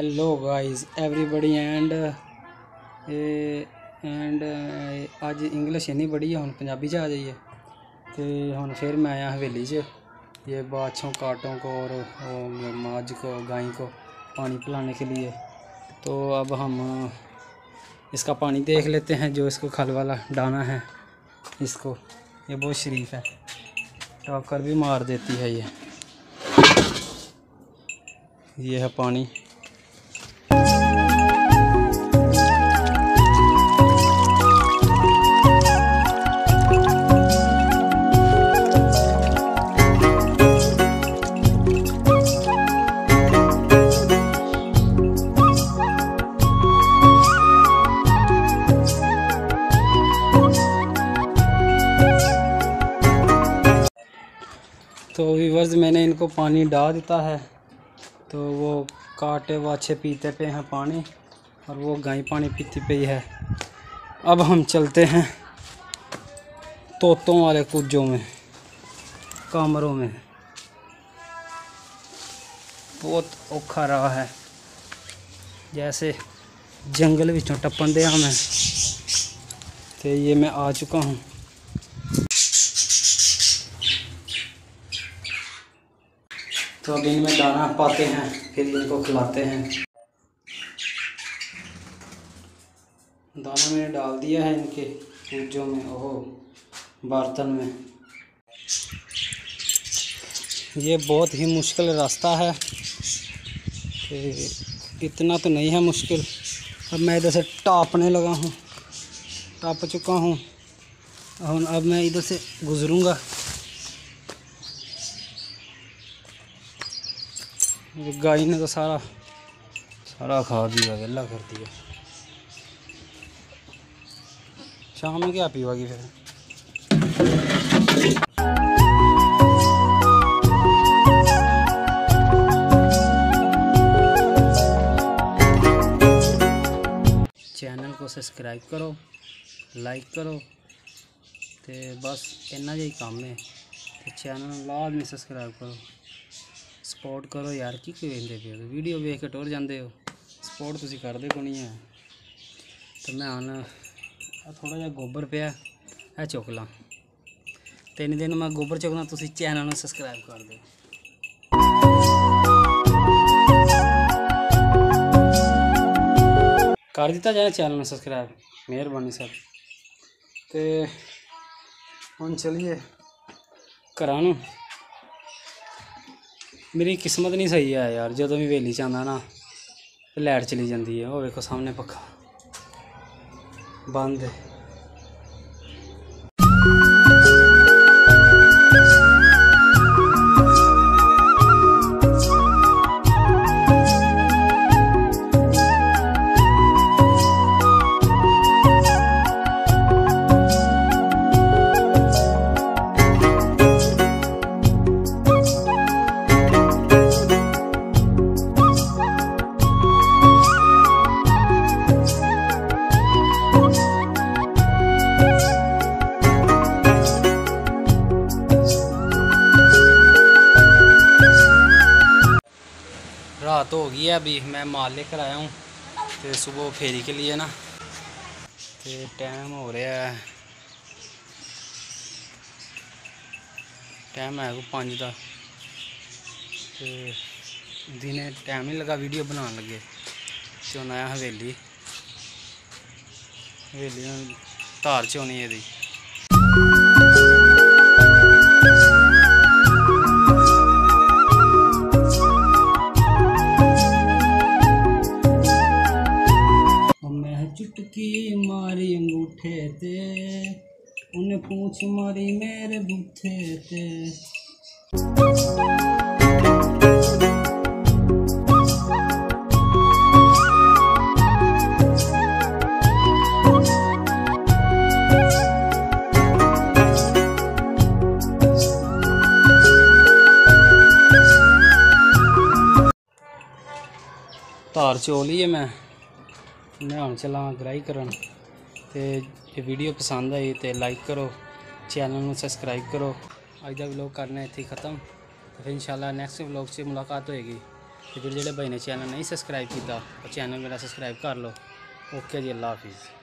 Hello guys everybody and अज English नहीं पढ़ी है, हम पंजाबी च आ जाइए। तो हम फिर मैं आया हवेली च ये बादशों काटों को और माज को गाय को पानी पिलाने के लिए। तो अब हम इसका पानी देख लेते हैं, जो इसको खल वाला दाना है इसको, ये बहुत शरीफ है, टक्कर भी मार देती है। ये है पानी। तो व्यूअर्स मैंने इनको पानी डाल देता है, तो वो काटे वाछे पीते पे हैं पानी और वो गाय पानी पीती पे है। अब हम चलते हैं तोतों वाले कुजों में, कमरों में। बहुत औखा रहा है, जैसे जंगल विचों टप्पन दे हमें। तो ये मैं आ चुका हूँ। तो अब इनमें दाना पाते हैं, फिर इनको खिलाते हैं। दाना मैंने डाल दिया है इनके कुजों में, ओह बर्तन में। ये बहुत ही मुश्किल रास्ता है, इतना तो नहीं है मुश्किल। अब मैं इधर से टापने लगा हूँ, टाप चुका हूँ। अब मैं इधर से गुजरूँगा। गाय ने तो सारा खा दिया, वेला कर दिया। शाम में क्या पीवागी फिर। चैनल को सब्सक्राइब करो, लाइक करो, तो बस इन्ना ही काम है। तो चैनल लाजमी सब्सक्राइब करो, सपोर्ट करो यार। की वेंदे पे हो वीडियो वेख के टुर जाते हो, सपोर्ट तुसी करदे को नहीं है। तो मैं हुण थोड़ा जिहा गोबर पिया है चुक ला, 3 दिन मैं गोबर चुकना, तुसी चैनल में सब्सक्राइब कर दो। कर दिता जाए चैनल में सब्सक्राइब, मेहरबानी सर। तो हुण चलिए घरां नूं। मेरी किस्मत नहीं सही है यार, जो भी हवेली च आंदा ना लाइट चली जाती है। वो देखो सामने पक्खा बंद है। रात हो गई है, अभी मैं माल लेकर आया हूँ तो सुबह फेरी के लिए ना। तो टाइम हो रहा है, टाइम है 5 का। तो दिने टाइम नहीं लगा वीडियो बनाने लगे। तो आया हवेली धार च होनी है। चुटकी मारी अंगूठे ते, उन्हें पूछ मारी मेरे बूथे ते। धार चोली है मैं हुण चला ग्राही करन। तो जे वीडियो पसंद आई तो लाइक करो, चैनल में सब्सक्राइब करो। अज का व्लॉग करना इत्थे ख़त्म। तो फिर इंशाल्लाह नेक्स्ट व्लॉग से मुलाकात होएगी। ते जेह्ड़े भाई ने चैनल नहीं सबसक्राइब किया वो चैनल मेरा सबसक्राइब कर लो। ओके जी, अल्लाह हाफिज़।